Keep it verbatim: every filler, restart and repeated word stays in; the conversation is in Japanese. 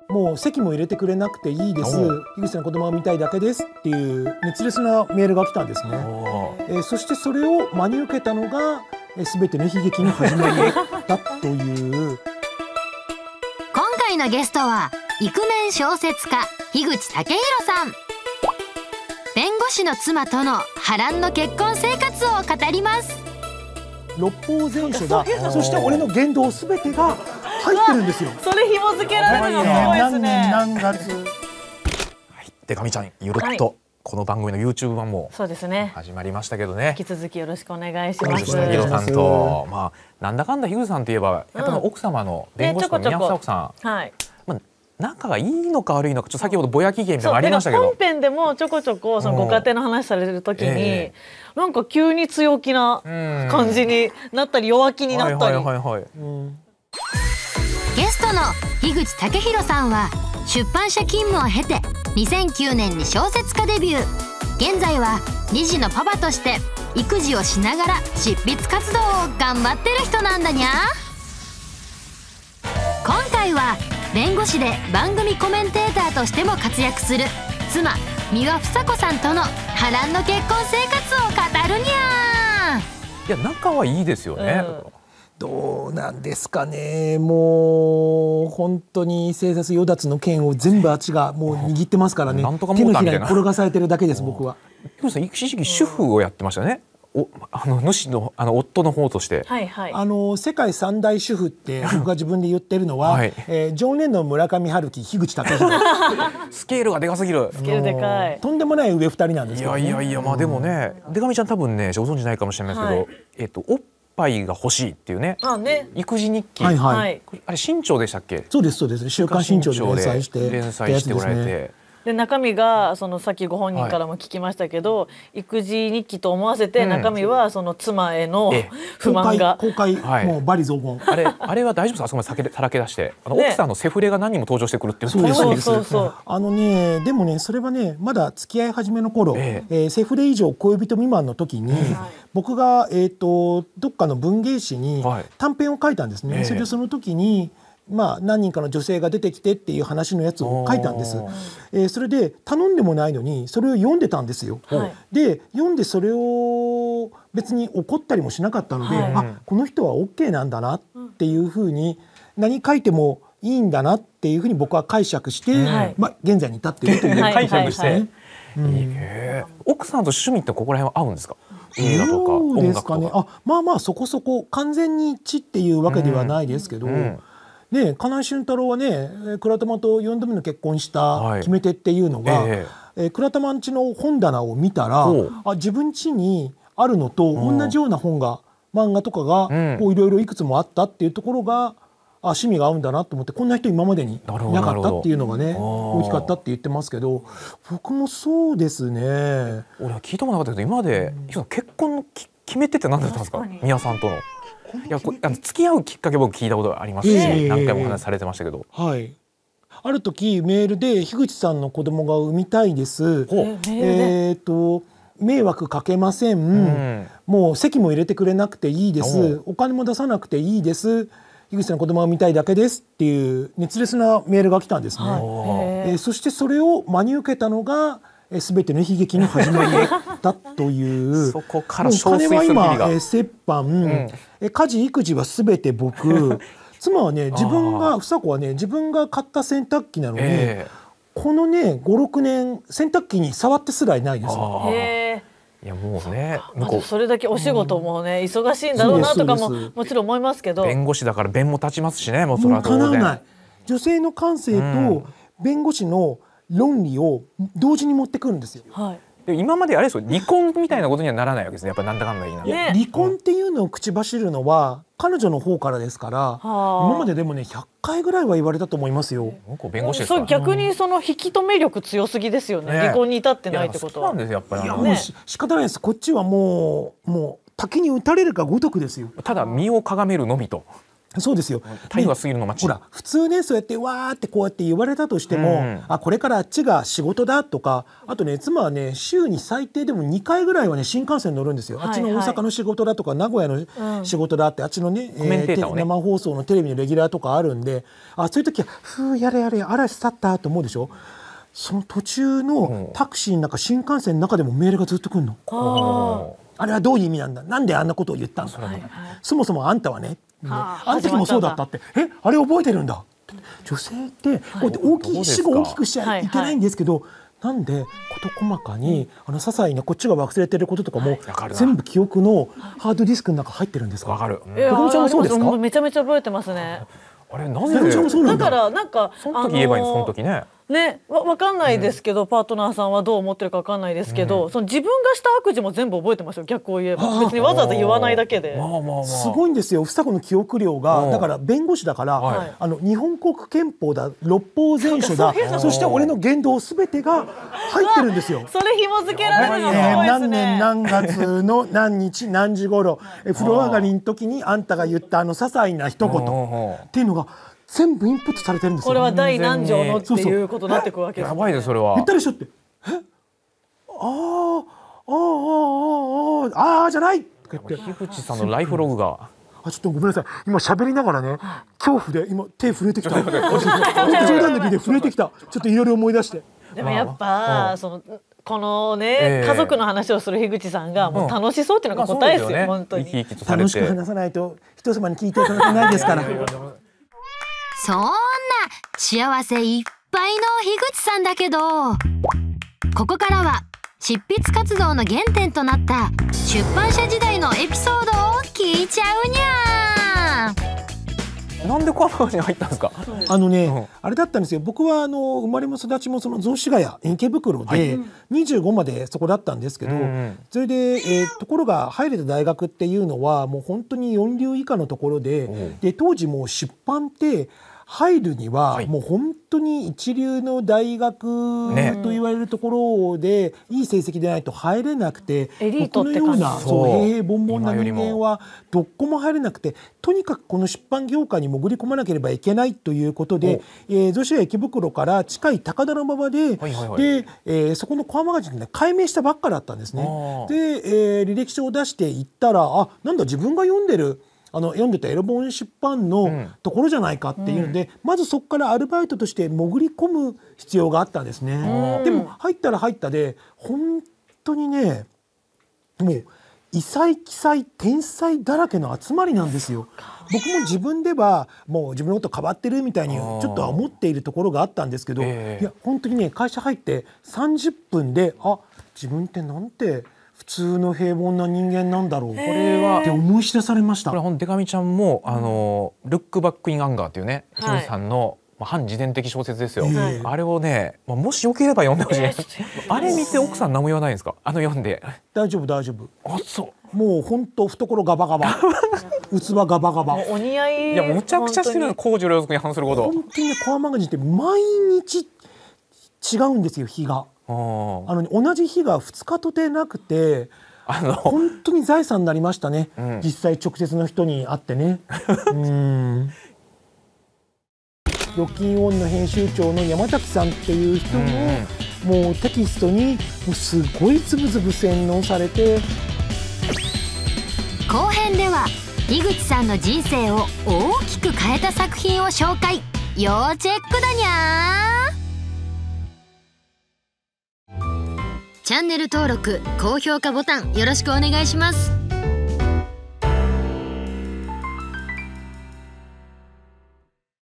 もう籍も入れてくれなくていいです、樋口さんの子供が見たいだけですっていう熱烈なメールが来たんですね。えー、そしてそれを真に受けたのがすべての悲劇の始まりだという今回のゲストはイクメン小説家樋口武弘さん。弁護士の妻との波乱の結婚生活を語ります。 六法全書だ。そして俺の言動すべてが入ってるんですよ。 それ紐付けられるのすごいですね。 何年何月。 はい、でかみちゃんゆるっと、はい、この番組の YouTube 版もそうですね始まりましたけどね。 引き続きよろしくお願いします。 樋口さんと、まあなんだかんだ樋口さんといえばやっぱり奥様の弁護士の宮房さん、はい。まあ仲がいいのか悪いのかちょっと先ほどぼやき芸みたいなのありましたけど、 本編でもちょこちょこそのご家庭の話される時に、えー、なんか急に強気な感じになったり弱気になったり。 ゲストの樋口武弘さんは出版社勤務を経てにせんきゅうねんに小説家デビュー。現在はに児のパパとして育児をしながら執筆活動を頑張ってる人なんだにゃ。今回は弁護士で番組コメンテーターとしても活躍する妻三輪房子さんとの波乱の結婚生活を語るにゃ。 いや仲はいいですよね、うん、 どうなんですかね。もう本当に生殺与奪の剣を全部あっちがもう握ってますからね。 なんとか手のひらに転がされてるだけです僕は。 樋口さん一時期主婦をやってましたね。おあの主のあの夫の方として、 はいはい、 あの世界三大主婦って僕が自分で言ってるのは、はい、えー、ジョン・レノン、村上春樹、樋口武弘スケールがでかすぎる。 スケールでかい。 とんでもない上ふたりなんですけど、ね、 いやいやいや、まあでもね、でかみちゃん多分ねご存知ないかもしれないですけど、はい、えっとおっぱいが欲しいっていうね、 あね育児日記、 はいはい、 あれ新潮でしたっけ。 そうですそうです。週刊新潮で連載して連載しておられて。 で中身がそのさっきご本人からも聞きましたけど、はい、育児日記と思わせて中身はその妻への、うん、不満が公開、公開、はい、もう罵詈雑言。あれあれは大丈夫ですか。あそこまでさらけ出してあの、ね、奥さんのセフレが何人も登場してくるっていう。 そうそうそうそう。あのねでもねそれはねまだ付き合い始めの頃、えええー、セフレ以上恋人未満の時に、うん、僕がえっとどっかの文芸誌に短編を書いたんですね。はい、それでその時にまあ、何人かの女性が出てきてっていう話のやつを書いたんです。えー、それで頼んでもないのにそれを読んでたんですよ。はい、で読んでそれを別に怒ったりもしなかったので、はい、あこの人は オーケー なんだなっていうふうに、何書いてもいいんだなっていうふうに僕は解釈して、はい、まあ、現在に至っているという解釈して、 奥さんと趣味ってここら辺は合うんですか。映画とか音楽とか。 ね、あまあまあそこそこ完全に一致っていうわけではないですけど、うんうんね、金井俊太郎はね倉玉とよんどめの結婚した決め手っていうのが、はい、えー、倉玉ん家の本棚を見たらあ自分家にあるのと同じような本が漫画とかがいろいろいくつもあったっていうところが、あ趣味が合うんだなと思って、こんな人今までにいなかったっていうのがね大きかったって言ってますけど、僕もそうですね。 俺は聞いたことなかったけど今まで、うん、結婚の決め手って何だったんですか。宮さんとの。いやあの付き合うきっかけ僕聞いたことありますし、えー、何回もお話されてましたけど、 はい、ある時メールで樋口さんの子供が産みたいです、えー、と迷惑かけません、うん、もう籍も入れてくれなくていいです、お金も出さなくていいです、樋口さんの子供が産みたいだけですっていう熱烈なメールが来たんですね。はい、えー、そしてそれを真に受けたのがすべての悲劇の始まりだというそこから小水する日々が、 金は今折半、うん、家事育児はすべて僕妻はね自分が房子はね自分が買った洗濯機なのに、えー、このねごろくねん洗濯機に触ってすらいないですよ。 へー、 いやもうねまずそれだけお仕事もね、うん、忙しいんだろうなとかももちろん思いますけど、 弁護士だから弁も立ちますしね、もうそれは当然。 もうかなわない。女性の感性と弁護士の論理を同時に持ってくるんですよ。 はい、 で今まであれですよ、離婚みたいなことにはならないわけですね。やっぱなんだかんだいいな、 ね、離婚っていうのを口走るのは彼女の方からですから、今まででもねひゃっかいぐらいは言われたと思いますよ。 弁護士ですから、 そう逆にその引き止め力強すぎですよね、ね離婚に至ってないってことは。 いや、そうなんですやっぱり。 いやもうし仕方ないです。こっちはもうもう滝に打たれるかごとくですよ。 ただ身をかがめるのみと。 そうですよ。 タイムが過ぎるの待ち。 ほら普通ねそうやってわーってこうやって言われたとしても、うん、あこれからあっちが仕事だとか、あとね妻はね週に最低でもにかいぐらいはね新幹線乗るんですよ。はいはい、あっちの大阪の仕事だとか名古屋の仕事だって、うん、あっちのね、えー、生放送のテレビのレギュラーとかあるんで、あそういう時はふーやれやれ嵐去ったと思うでしょ。その途中のタクシーの中、新幹線の中でもメールがずっと来るの。あれはどういう意味なんだ、なんであんなことを言ったんだ、はいはい、そもそもあんたはね、ねあの時もそうだったって、えあれ覚えてるんだ。女性ってこうやって大きい死後大きくしちゃいけないんですけど、はいはい、なんで事細かに、うん、あの些細なこっちが忘れてることとかも、はい、全部記憶のハードディスクの中入ってるんですか。わかる。 えー、ちゃんもそうですか。めちゃめちゃ覚えてますね。 あれなんでだからなんかその時言えばいいの、その時ね。 ね、わ分かんないですけど、うん、パートナーさんはどう思ってるか分かんないですけど、うん、その自分がした悪事も全部覚えてますよ。逆を言えば別にわざわざ言わないだけで、まあまあまあ、 すごいんですよ房子の記憶量が。だから弁護士だから、はい、あの日本国憲法だ六法全書だそして俺の言動すべてが入ってるんですよ。 それ紐付けられるのすごいですね。 何年何月の何日何時頃風呂上がりの時にあんたが言ったあの些細な一言っていうのが全部インプットされてるんですよ。 これは第何条のっていうことになってくるわけです。 やばいですそれは。 言ったでしょって。え、あああああああじゃないって言って。 樋口さんのライフログが。 あちょっとごめんなさい。今喋りながらね恐怖で今手震えてきた。冗談抜きで震えてきた。ちょっといろいろ思い出して。 でもやっぱそのこのね家族の話をする樋口さんがもう楽しそうっていうのが答えですよ。本当に楽しく話さないと人様に聞いていただけないですから。 そんな幸せいっぱいの樋口さんだけど、ここからは執筆活動の原点となった出版社時代のエピソードを聞いちゃうにゃー。なんでこのに入ったんですか。 あのね、うん、あれだったんですよ。僕はあの生まれも育ちもその雑司ヶ谷池袋で、はい、にじゅうごまでそこだったんですけど、うんうん、それで、えー、ところが入れた大学っていうのはもう本当によん流以下のところで、うん、で当時もう出版って入るにはもう本当に一流の大学と言われるところでいい成績でないと入れなくて、僕のようなそう平々凡々な人間はどこも入れなくて、とにかくこの出版業界に潜り込まなければいけないということで、雑司ヶ谷池袋から近い高田馬場で、で、えー、そこのコアマガジンで改名したばっかだったんですね。で、えー、履歴書を出していったら、あ、なんだ自分が読んでるあの読んでたエロ本出版のところじゃないかっていうので、うん、まずそこからアルバイトとして潜り込む必要があったんですね。うん、でも入ったら入ったで本当にねもう異才奇才天才だらけの集まりなんですよ。僕も自分ではもう自分のこと変わってるみたいにちょっとは思っているところがあったんですけど、えー、いや本当にね会社入ってさんじゅっぷんであ自分ってなんて普通の平凡な人間なんだろう、これはって思い知らされました。 これほんデカミちゃんもあのルックバックインアンガーっていうね、樋口さんのまあ反自伝的小説ですよ。えー、あれをね、まあ、もしよければ読んでほしい。えー、あれ見て奥さん何も言わないんですか。あの読んで。 大丈夫大丈夫。 あそう。 もう本当懐ガバガバ、器ガバガバ。 お似合い。 いやむちゃくちゃしてる公序良俗に反すること。 本当にねコアマガジンって毎日違うんですよ日が。あの、ね、同じ日がふつかとてなくて。あの本当に財産になりましたね、うん、実際直接の人に会ってね。うん預金オンの編集長の山崎さんっていう人も、うん、もうテキストにもうすごいつぶつぶ洗脳されて。 後編では井口さんの人生を大きく変えた作品を紹介。要チェックだにゃー。チャンネル登録高評価ボタンよろしくお願いします。